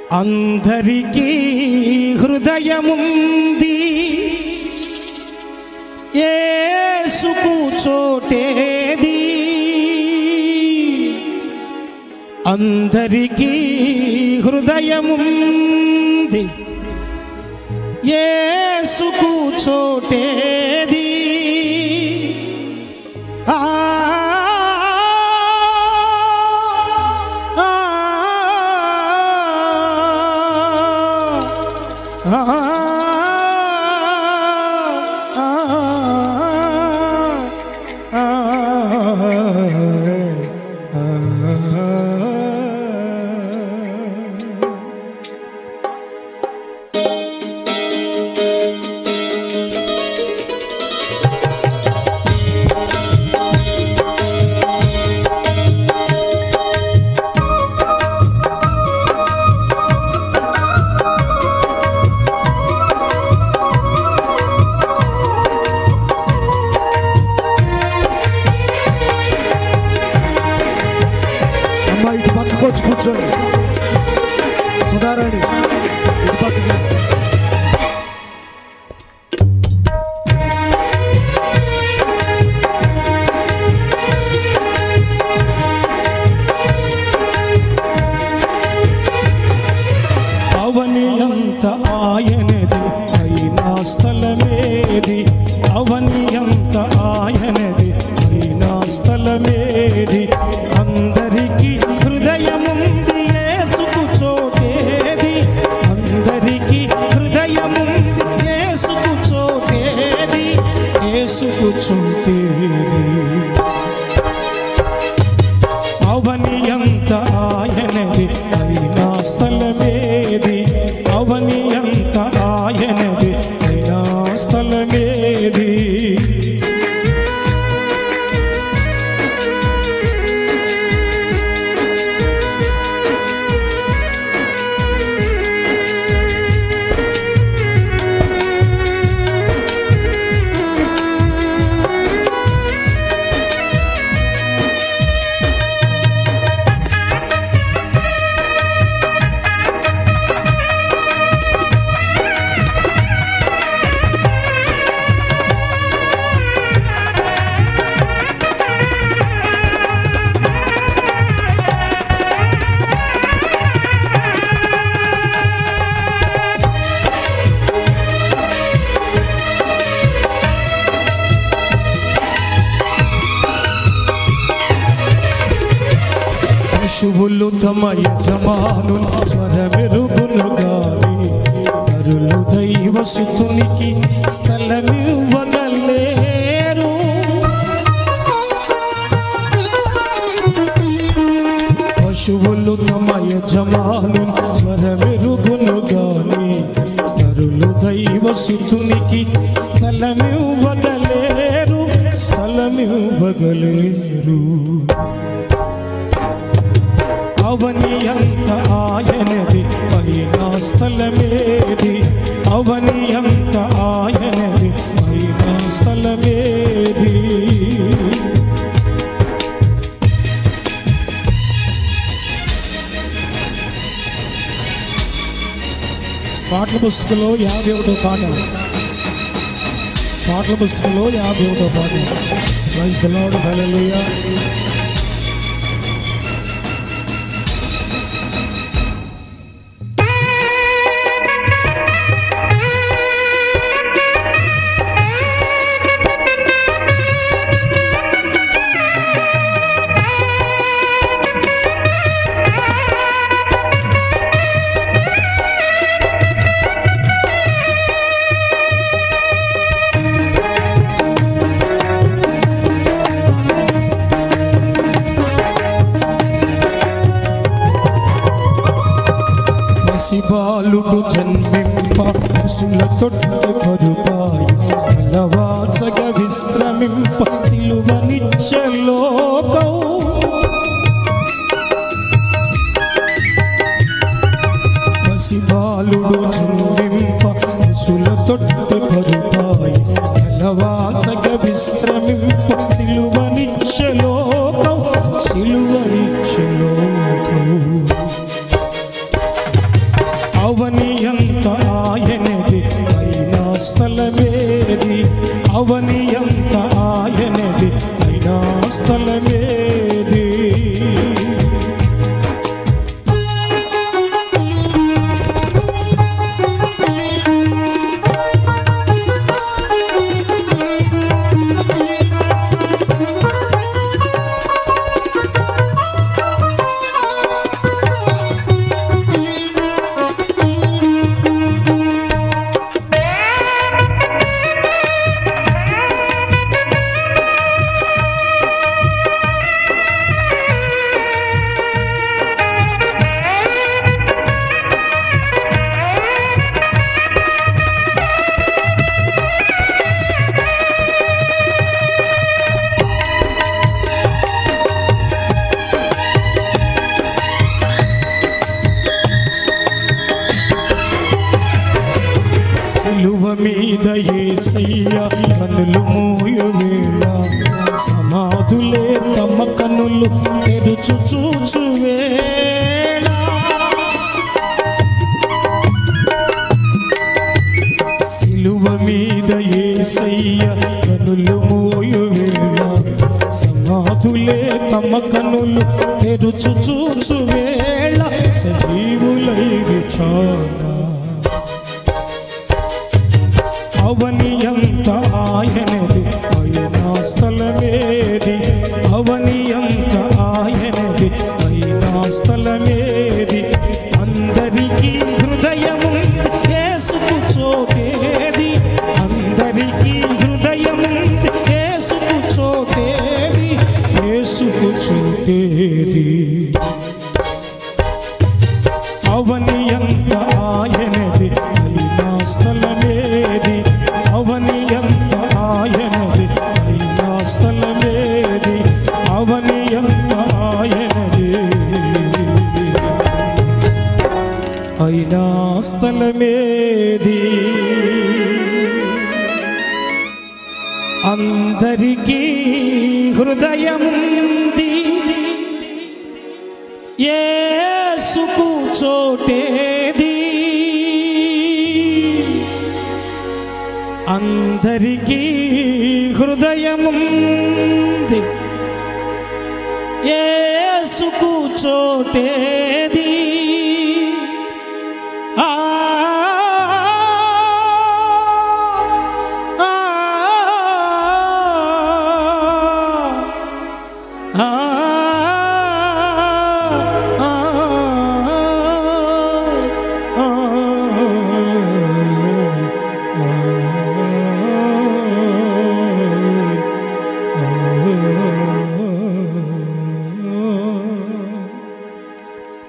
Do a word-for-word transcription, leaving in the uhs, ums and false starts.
అందరికీ హృదయముంది, యేసుకు చోటేది. అందరికీ హృదయముంది, యేసుకు చోటేది. ఆ కూర్చో కూర్చోండి సుధారాణి ఇటు పక్కకి. అవని అంత ఆయనది అయినా స్థలమేది, అవని అంత ఆయనది అయినా స్థలమేది. అందరికీ హృదయముంది, యేసుకు చోటేది. అందరికీ హృదయముంది, యేసుకు చోటేది. యేసుకు చోటేది. అవని అంత ఆయనది అయినా స్థలమేది, అవని అంత ఆయనది అయినా స్థలమేది. పశువులు తమ యజమానుల స్వరమెరుగును గాని, నరులు దైవ సుతునికి స్థలమివ్వగలేరు. పశువులు తమ యజమానుల స్వరమెరుగును గాని, నరులు దైవ సుతునికి స్థలమివ్వగలేరు, స్థలమివ్వగలేరు. అవని అంత ఆయనది అయినా స్థలమేది, అవని అంత ఆయనది అయినా స్థలమేది. పాటల పుస్తకంలో యాభై ఒకటో పాట, పాటల పుస్తకంలో యాభై ఒకటో పాట. Praise the Lord, hallelujah. బాలుడు జన్మింప పశుల తొట్టు కరుపాయి, అలవాచగ విశ్రమింప సిలువనిచ్చే లోకం. పసిబాలుడు జన్మింప పశుల తొట్టు కరుపాయి, అలవాచగ విశ్రమింప సిలువనిచ్చే లోకం, సిలువనిచ్చే లోకం. అవని అంత ఆయనది అయినా స్థలమేది, అవని అంత ఆయనది అయినా స్థలమేది. సిలువ మీద యేసయ్య కనులు మూయవేళ, సమాధులే తమ కనులు తెరుచు చూచువేళ. సిలువ మీద యేసయ్య కనులు మూయవేళ, సమాధులే తమ కనులు తెరుచు చూచువేళ. సజీవులై విచారణ అవని అంత ఆయనది అయినా స్థలమేది, అవని అంత ఆయనది అయినా స్థలమేది. అందరికీ హృదయము యేసుకు చోటేది, అందరికీ హృదయము యేసుకు చోటేది, యేసుకు చోటేది. అవని అంత ఆయనది అయినా స్థలమేది, అవని అంత ఆయనది అయినా స్థలమేది, అవని అంత ఆయనది అయినా స్థలమేది. అందరికీ హృదయముంది యేసుకు చోటేది, అందరికీ హృదయముంది యేసుకు చోటే